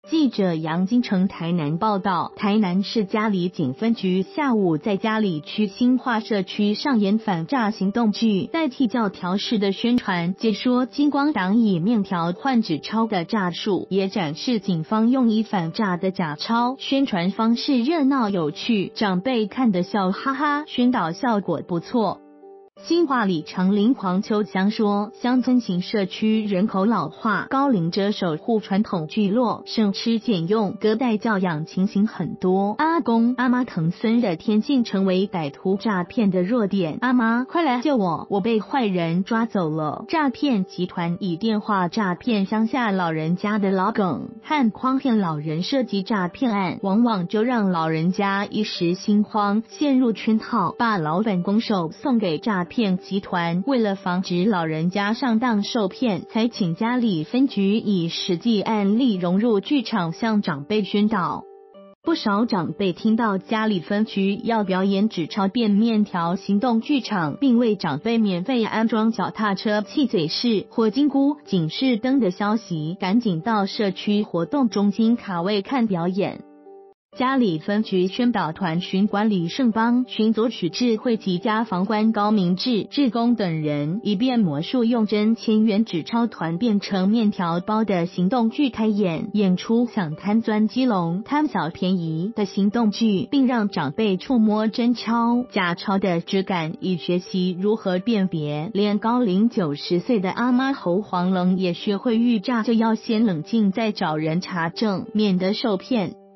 记者杨金城台南报道，台南市佳里警分局下午在佳里区新化社区上演反诈行动剧，代替教条式的宣传，解说金光党以面条换纸钞的诈术，也展示警方用以反诈的假钞，宣传方式热闹有趣，长辈看得笑哈哈，宣导效果不错。新化里长林黄秋香说，乡村型社区人口老化，高龄者守护传统聚落，省吃俭用，隔代教养情形很多。阿公阿妈疼孙的天性成为歹徒诈骗的弱点。阿妈，快来救我，我被坏人抓走了。诈骗集团以电话诈骗乡下老人家的老梗和诓骗老人涉及诈骗案，往往就让老人家一时心慌，陷入圈套，把老本拱手送给诈骗集团。为了防止老人家上当受骗，才请佳里分局以实际案例融入剧场，向长辈宣导。不少长辈听到佳里分局要表演纸钞变面条行动剧场，并为长辈免费安装脚踏车、气嘴式、火金菇、警示灯的消息，赶紧到社区活动中心卡位看表演。佳里分局宣导团巡管李胜邦、巡佐许智汇集家防官高明志、志工等人，以便魔术用真千元纸钞团变成面条包的行动剧开演，演出想贪钻鸡笼、贪小便宜的行动剧，并让长辈触摸真钞、假钞的质感，以学习如何辨别。连高龄90岁的阿妈侯黄龙也学会遇诈，就要先冷静再找人查证，免得受骗。